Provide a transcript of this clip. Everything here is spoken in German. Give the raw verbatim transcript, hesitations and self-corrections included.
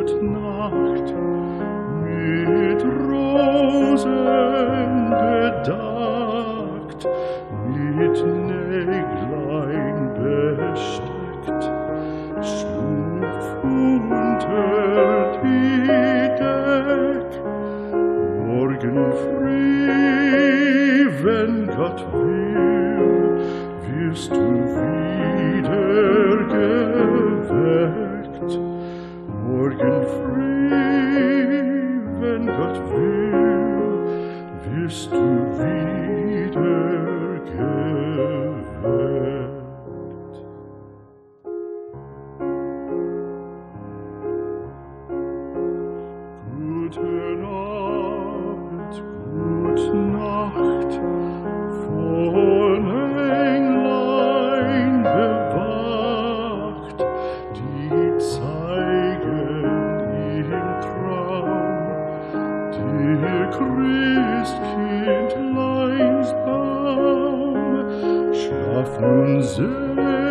gut Nacht, mit Rosen bedeckt, mit Näglein besteckt, schlupf unter die Deck. Morgen früh, wenn Gott will, wirst du wieder geweckt. Morgen früh, wenn Gott will, wirst du wieder geweckt. Guten Abend, gute Nacht, von Englein bewacht, die zeigen im Traum dir Christkindleins Baum. Schlaf nun, Seele,